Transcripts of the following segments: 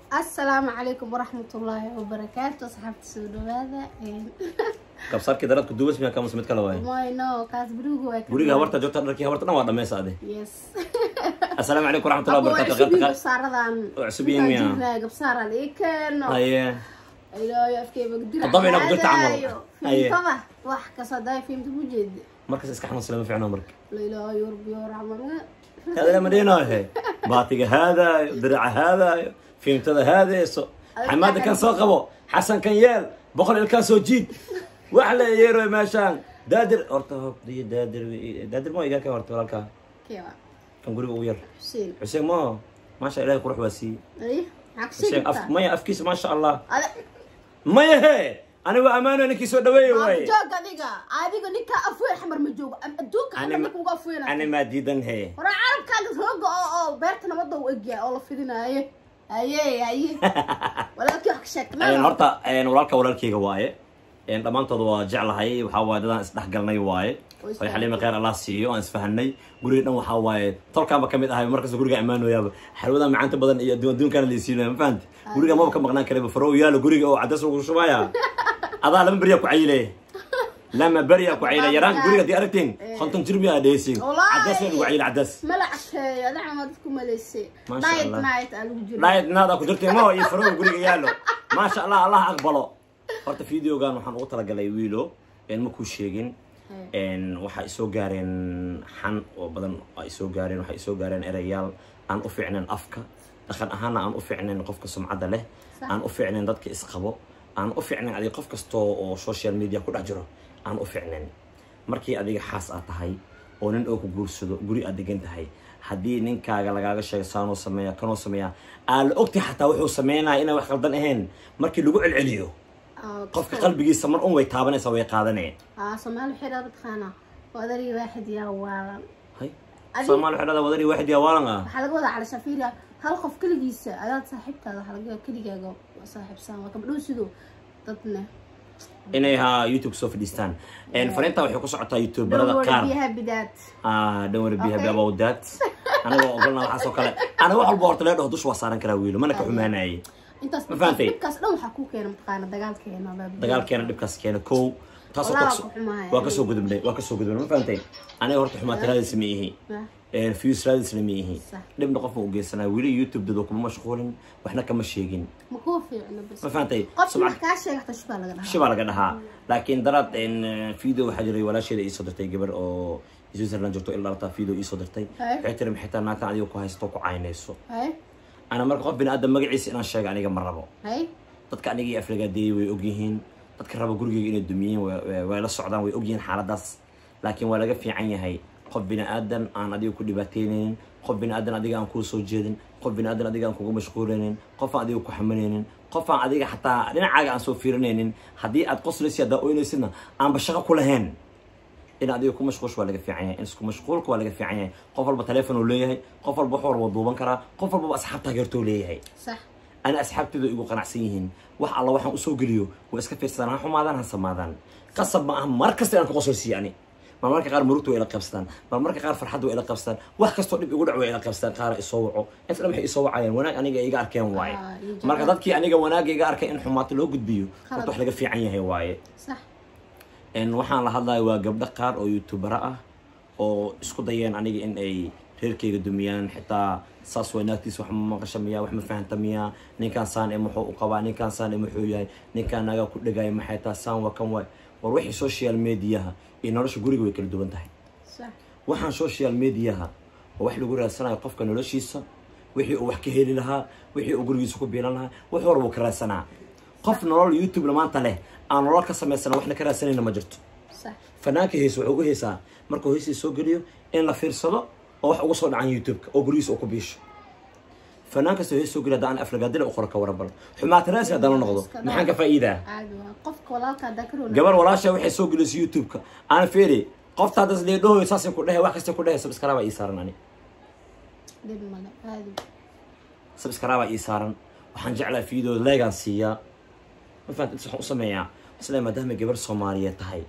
السلام عليكم ورحمة الله وبركاته صحبت سودو هذا كبصار كده رات كدوبس ميا كامس متكلا واي ما نو كاس بروغو بريغا ورتا جوتا دركي ورتا ما ودا ميسا دي يس السلام عليكم ورحمه الله وبركاته غيرتك قبصاردان عسبين ميا قبصار ليكن ايه ايلا يفكي بقدر طبعا انا قدرت اعمل ايه طبعا واحد كصداي فهمت بوجد مركز اسك حمص لما في عمرك لا يربي ورحمه هذا لما دينا هي باطيق هذا درع هذا فهمت هذا حماده كان سو قبو حسن كان يال بقول الكان سو جيد وحلا ييرو ماشان دادر اورتا دي دادر ما يقال كورت ولا كيف كان غوري وير حسين ما شاء الله يروح وسي ايه حسين ما افكيس ما شاء الله ما هي انا وامانه انك سو دواي واي جوج adiga ninka afweer xamar ma joogo adduunka xamar ku afweer انا ما ديدن هي ora carabkaaga hooga oo beertana wada u egyaa oo la fidinaayo aye walaalkii wax ka sheeknaa horta walaalkayga waaye dhamaantood waa jeclahay waxa waaye dadaan isdhaxgalnay waaye way xaliima qeer Allah siiyo aan isfahanay guriga dhan waxa waaye tolkaanba kamid ahay markaas guriga amaanoyaaba xalwada macaanta badan iyo adduunkan la isiinay ma fahanti guriga ma ka maqnaan kale faroo yaalo guriga oo cadays ugu shubaya adaa lama bariya ku cayilay lama bariya ku cayilay yaraan guriga di aragteen konton jirbi aa dheesay cadays ugu cayilay cadays malacay adaa amadku maleysay night aan ugu jiro night nada ku jirtay ma iyo faroo guriga yaalo ma sha Allah Allah aqbalo horta videogan waxaan ugu talagalay wiilo ma ku sheegin waxa ay soo gaareen xan oo badan ay soo gaareen waxa ay soo gaareen erayaal aan u fiicnaan afka dhaqan ahaan aan u fiicnaan qofka sumcada leh aan u fiicnaan dadka isqabo aan u fiicnaan adiga qof kasto oo social media ku dhajiro aan u fiicnaan markii adiga xaas aad tahay oo nin oo ku guursado guri aad degan tahay hadii ninkaaga lagaaga sheego saano sameeya kanoo sameeya aan la ogtay xataa wuxuu sameeynaa inay wax qaldan ahayn markii lagu celceliyo qofka qalbigiisa mar way taabanaysaa way qaadanayeen Soomaali xiraad khana wadari waaxid yaa waalan hay Soomaali xiraad wadari waaxid yaa waalan waxa laga wada cala safiira hal qof kaligiisa aad saaxiibtaada waxa laga kaligaaga saaxiibsan waa kabdhow sidoo dadna inay YouTube soo fadhiistaan fariinta waxay ku socotaa YouTube barada qaar don't worry be happy about that aniga ogolna waxa soo kale ana wax walba horta leedahay dush waa saaran karaa wiilo mana ka xumaanay intaas dibkaas dhan waxa ku keenay mataqaana dagaalkeena dibkaas keena koow taasoo waa ka soo gudubnay ma fahamtay aniga horta xumaatiraada sameeyay views raadis sameeyay dibna qof uu geesanaa wiili YouTube dad kuma mashquulin waxna kama sheegin ma ku fiicna bas ma fahamtay qofka ka sheegta shibaa laga dhahaa laakiin darad video waxa jiray walaasheeda ii soo dirtay gabar oo Switzerland joogto ilaa ta video ii soo dirtay waxay tiri xitaa naagta adiga ku haysto ku caynayso أنا مرة قف بين آدم مجلس أنا شاق عليه مرة بو. هاي. تذكر نيجي أفريقيا دي ويوجيهن تذكر ربع جورجي إن الدنيا ولا السعودان ويوجيهن حالة داس لكن ولا جف في عيني هاي قف بين آدم أنا أديه كل باتينين قف بين آدم أديه أنا كل سوجدين قف بين آدم أديه أنا كل مشغولين قف أديه كل حملين قف أديه حتى لنا عاجع عن سوفيرنين هدي أتقص لسه دا أويل سنة أنا بشغل كل هن إن أديه كل مشغول ولا جف في عيني إنسكم مشغول ولا جف في عيني قفل بتلفون ولا هي قفل بحور وضوبان كرا قفل بأصحاب تاجرتوا ليه هي صح أنا أصحاب تدو يقول قناعسيهن وح الله وحنا أسوق اليو وإسكفير سنة هم هذا هالسماذان قصب معهم مركز أنا كقصصي يعني ما مركز غير مرتو إلى قبستان ما مركز غير فرحدو إلى قبستان واحد كستو يقول عوي إلى قبستان قارئ يصوعه أنت لما يصوع عين وانا أنا جاي أركين واعي مركز ضدك أنا جا وانا جاي أركين حمات لو قد بيو وتروح لقى في عينه هي واعي صح إن وحنا لهذا وقبل قار أو يوتيوبر أو إسكو ضيان أنا جا إن أي هيركي قدوميان حتى صاص ويناتيس وحما قشميا وحما فهمتميا نكان سان إمحو وقبا نكان سان إمحو ياي نكان ناقا كل جاي محيطا سان وكم واي وروحي سوشيال ميدياها إنه رش جوري ويكل دوبن تحت صح وحن سوشيال ميدياها ووحي لجوري السنة يقف كانوا لشيسا وحي وحكي هيل لها وحي وجوري يسكو بينها وحور بكرة سنة قف نرى اليوتيوب لما أنت له أنا نرى كسر سنة وإحنا كرا سنين لما جرت صح فناك هيس وحقه هيسا مركو هيس يسوقليو إن لا فير صلا أو wax ugu soo dhacan YouTube oo guriis oo ku biish fanaanka soo heesoo gila daan aflagaadil oo qorka warabal xumaat raasi hadana noqdo maxaan ka faa'iidaa qofka walaalka dakaro gabar walaasha waxay soo gilis YouTube ka aan fiiri qofta dad leedo saasay ku dhahay wax kasta ku dhahay subscribe ay saaran ani dib mala aadi subscribe ay saaran waxaan jeclaa video leegan siiya ma fahanti sax u sameeyaa isla maadaama gabar Soomaaliyeed tahay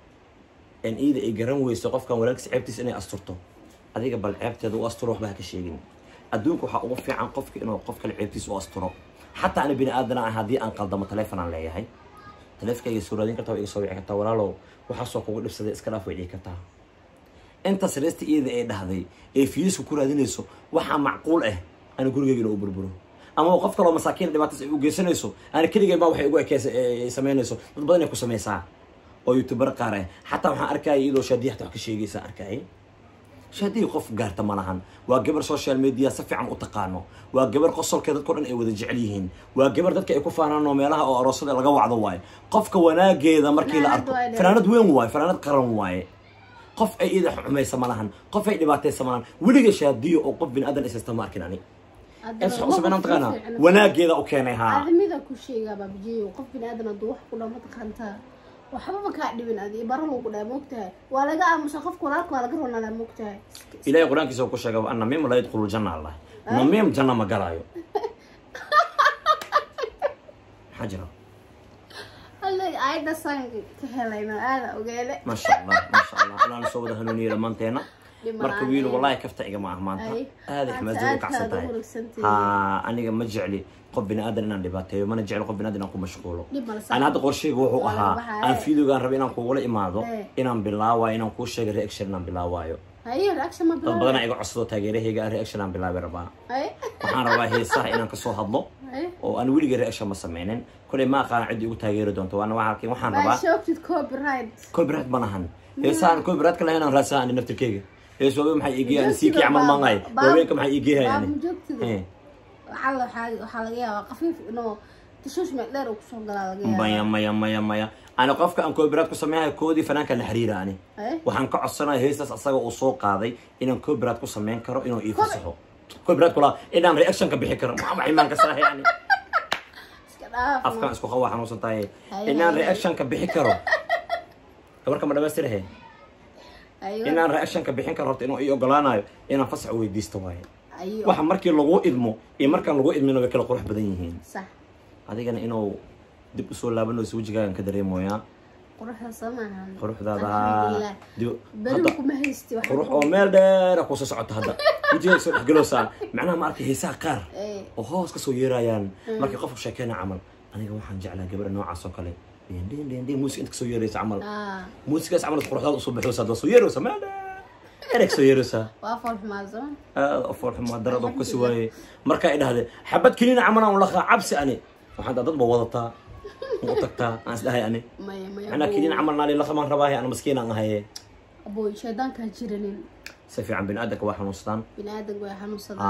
in ida ay garan weyso qofkan walaalkiis ceebtiis inay asturto adiga bal ceebteeda u asturo waxba ka sheegin adduunku waxa ugu fiican qofka inuu qofka ceebtiis u asturo حتى أنا بني آدم هذه أنقل ضم تلفون عن ليه هاي تلف كي سورادين كتاو يسوي كتاو ولا لو وحصو كوجد بس إسكراف ويدي كتاو أنت سرست إيه هذه إيه فيس وكل هذين يسو وح معقول أنا أقول جيجي لو بربرو أما وقفت لو مساكين اللي ما تسوي جيسون يسو أنا كل جيجي بروح يقول كيس يسمين يسو بدنا يكون سمي ساعة أو يوتيوبر قاره حتى وح أركاي يلو شديه تحكي شيء جيسا أركاي شادي قف قارته مالهن وجبر سوشيال ميديا سفي عن أتقانه وجبر قصل كذا تقولن أي وذا جعليهن وجبر ذاتك يكون فنان وميلها أو رصد الجو عضواي قف كوناجي إذا مركي لأرض فنانات وين واي فنانات قرن واي قف أي إذا حميس مالهن قف أي دباتي سمالهن ولقى شادي وقف بين أدنى استمر كناني إيش حسب أنا تقنا وناجي إذا أوكينها هذا ميدا كل شيء يا بابجي وقف بين أدنى الضوح كلها ما تقنتها وحبا كادي بن أدي برلو كده مقتها ولا جاء مشخف كلارك ولا جرون على مقتها إلى يقولون كيسو كشجع أن ميم لا يدخل الجنة الله ميم جنة ما قرايو حجرة هلا عيدا سانج كهلاينا هذا وقاله ما شاء الله ما شاء الله أنا نسوي ده هنوني لما انتهينا مركبين والله كفت إجا معه ما أنت هذه حمزة كعستاي أنا مجعلي قب بني آدم إن دبته وما نجعل قب بني آدم أكون مشغوله أنا هذا قرش شيء هو أنا فيديو كان ربنا نقول ولا إماده إن بالله وإن نقول شيء رياكشن بالله وايو هاي رياكشن ما بالله طب أنا إيجو عصلو تاجره هيجا رياكشن بالله بربا وأنا رباه هي صح إن كسو هضلو وأنا ولي رياكشن ما سمعنين كل ما كان عندي يقول تاجره دون تو أنا واحد كي وحنا رباه شوفت كوبرايت بناهن إنسان كوبرايت كله هنا رأسه عن نفط الكيك إيش هو محيجي يعني سيكي عمل مانعي وين محيجيها يعني حلقة خفيف إنه تشوش مقدار وكسر دلالة مايا أنا قفك أن كوبرات كسميها كودي فنان كان الحريرة يعني وحنقع السنة هيستس أصلا وسوق هذه إن كوبرات كسمين كرو إنه يفسحوا كوبرات كلها إن رياكشن كبيحكر ما عمان كسره يعني أفكار اسكو خوا حنوصل تاي إن رياكشن كبيحكروا كبر كم دبستر هي إن رياكشن كبيحكر ربط إنه إيه قلانا إن فسح ويديستواي waxa markii lagu idmo iyo markaan lagu idmino way kala qurux badan yihiin sax adigana inuu dib u soo laabano suujigaan ka dareemoya quruxda samahan quruxdaada bari kuma haysti wax qurux oo meel dheer ku soo socota hadda wajiga soo dhigalosa macnaha ma arkay heesaa qaar oo hoos ka soo yeerayaan markii qofku sheekayna camal aniga waxaan jeclaa gabar noocaas oo kale deen muusiga inta ka soo yeeraysa camal muusigaas camal quruxdaada u soo baxaysa dad soo yeeraysa meel إيرك سويرسا. وافر حمازة. أفر حمازة درد وكسوي. مركا إذا هذا حبت كلنا عمنا ولا خا عبس أنا. وحنا ضد بوضتها. وطقتها أنا سلاها أنا. أنا كلنا عملنا لي لخا مرة باهي أنا مسكينة أنا هي. أبوي شيطان كان جيرانين. سفي عن بن آدك واحد نصطان. بن آدك واحد نصطان.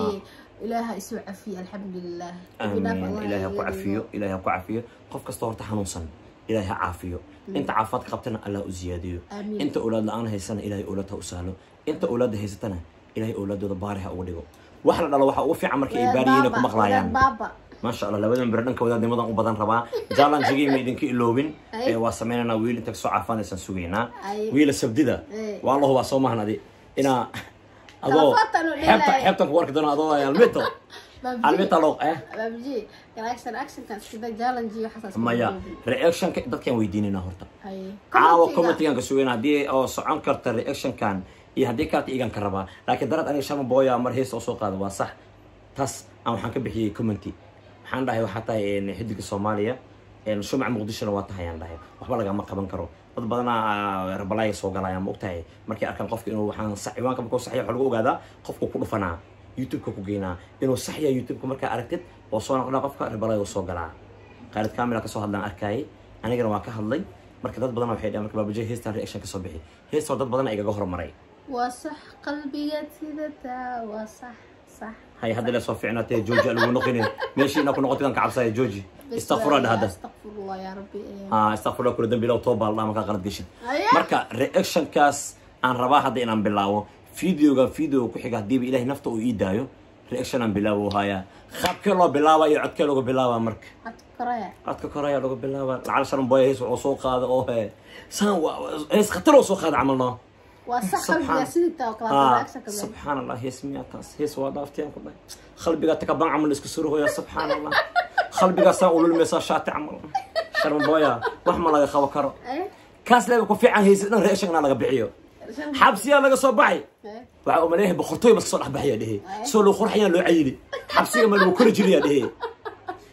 إلهي يسوع عفية الحمد لله. آمين. إلهي يقع عفيه. إلهي يقع عفيه. قف كستور تحنوصن. إلهي عافيه. أنت عافات قبتنا الله أزياديو. أنت أولاد الآن هيسنا إلهي أولادها أسهله. أنت أولاد هيستنا إلهي أولاد ضبارها أوليه. وحنا الله وح وفي عمرك إبارينك ومغلايان. ما شاء الله لو بدنا كوداد نمضان وبدن ربا. جالن جيجي ميدنك إلوبين. واسمينا ويل أنت كسو عفان سنسوينا. ويل السبديدة. والله هو صومه هنا دي. إنا أضو. حبتك ورك دونا أضو يا الميتو. الميتو لوق بابجي رياكشن كان كذا جالنجي حساس مايا رياكشن دad kan weydiinina horta caawa commentigan ka sugeena hadii oo socon karta reaction kan iyo hadii ka tiigan ka rabaa laakiin darad aniga shama booya mar hees oo soo qaado waa sax tas aan waxaan ka bixiyay commenti waxaan dhahay waxa tahay in xidiga Soomaaliya in shumac Muqdisho waa tahay aan dhahay waxba laga ma qaban karo dad badan rabalaay soo galayaan ma ogtahay markii arkan qofka inuu waxaan sax iwaanka ku saxiix lagu ogaadaa qofku ku dhufanaa YouTube ku geynaa inuu sax yahay YouTube marka aragtid oo soo noqda qofka rabalaay soo galaa qaalid kaamila ka soo hadlaan arkay anigana waa ka hadlay marka dad badan waxay marka baabajay heestan reaction ka soo bixi heesto dad badan ay iga hormaray waa sax qalbiga sidata waa sax هاي هذا اللي صار فينا تي جوجي اللي نقولين ماشي نكون نقطة كان كعبسة يا جوجي استغفر الله هذا استغفر الله يا ربي استغفر الله كل ذنب لو توبة الله ما كان غلط ديشن مركا رياكشن كاس عن رباح هذا إن بلاو فيديو كحاجة دي بإله نفطه ويدايو رياكشن عن بلاو هاي خاب كله بلاو يعد كله بلاو مرك عد كرايا لو بلاو علشان بويه هيس وسوق هذا أوه سان هيس خطر وسوق هذا عملنا سبحان الله هي سمياتاس هي سوادافتي أنا كله خلبي قا تكبان عمل إسكسره يا سبحان الله خلبي قا سان أولو المساشات عمل شرم بويا وحمل الله يخوى كرو كاس لا يكون في عن هيس إنه رياكشن أنا قبعيه حبسي أنا قصبعي وعقوم عليه بخرطوي بس صلح بحيا ده سولو خرحيا لو عيلي حبسي ما لو كل جريا ده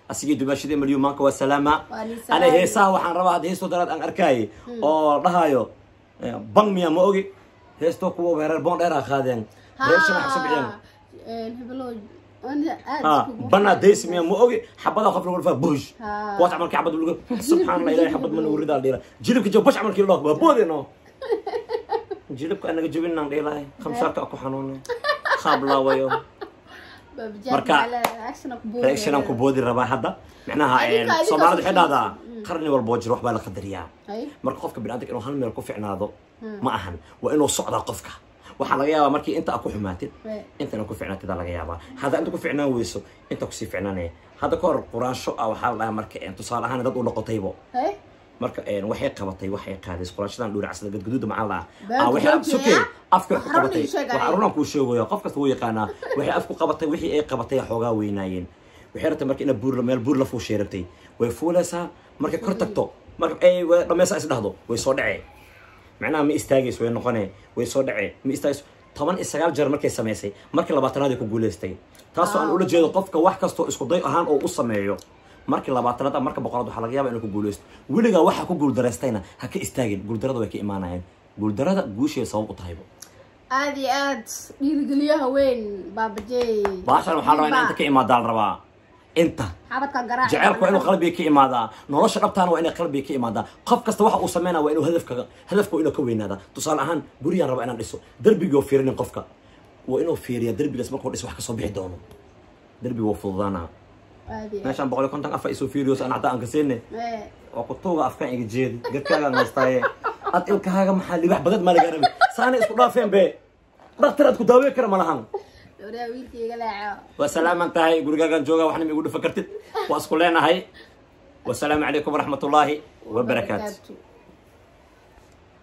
asigii dumaashadii milyan maanka waa salaama ana heesaha waxaan rabaa hadda heestoo daraad aan arkaaye oo dhahayo bang miya ma ogi heestoo kuwa weerar boon dheer qaadeen reaction wax sabciyeen hebelo bana deys miya ma ogi xabada qof lagu faa bush kuwa amalka xabad lagu subhanallah ilaahay xabad man wurida dhira jilibka jab bash amalkii loo waa boodino jilibka anaga jabinaan dheelay khamshaarka ku xanuunay qabla wayo marka reaction ku boodi rabaa hadda macnaha Soomaalidu xidhada qarni walba jiro wax baa la qadariyaa marka qofka bini'aadamka inuu hal meel ku ficnaado ma ahan waa inuu socdaa qofka waxa laga yaabaa markii inta ku xumaatid inta ku ficnaatid laga yaabaa hada inta ku ficnaan weyso inta ku sii ficnaanay hada ka hor quraansho waxa la dhahaa marka tusaale ahaan dad u noqotaybo marka waxay qabatay waxay qaadis quraashadan dhuuracsan gadguduud macalla waxay sokay afka ku qabatay waxa runaan ku sheegayo qof kasta wuu yaqaanaa waxay afku qabatay wixii ay qabatay xogaa weynaayeen waxay rabtay marka in buur meel buur la fuusheeratay way fuulaysaa marka kor tagto marka ay dhameeysa is dhahdo way soo dhacay macnaha ma istaagayso way noqonay way soo dhacay ma istaagayso 19 jeer markay sameysay markii 20aad ku guuleystay taas oo aan ula jeedo qofka wax kasto isku day ahaan oo u sameeyo markii 20aad marka boqorad waxa laga yaabaa inuu ku guuleysto wiliga waxa ku guul dareystayna ha ka istaagin guul darada way ka iimaanayeen guul darada guusheeda sabab u tahay aad iyo aad dhiirigeliyaha weyn baabajey baashan waxa la rabaa inta ka imaadaan rabaa inta xabadka garaac jaceelku inuu qalbiga ka imaada nolosha dhabtaan waa inay qalbiga ka imaada qof kasta waxa uu sameeynaa waa inuu hadafka inuu ka weynaada tusaale ahaan guriyaan raba inaan dhiso darbiga oo fiirin qofka waa inuu fiiriya darbigaas markuu dhiso wax ka soo bixi doono darbiga waa fududaana meeshaan 150 afar isoo fiiriyo aan hadda aan ka seenay oo ku tuuga afka iga jeedi gadkaaga naastaaye ad ilkaaga maxaa libax badad ma laga rabin saana isku dhaafeen be dhaqtar ad ku daaweey kara malahan وسلام انتهي غورغان جوغا waxna igu dhafa kartid waa isku leenahay والسلام عليكم ورحمة الله وبركاته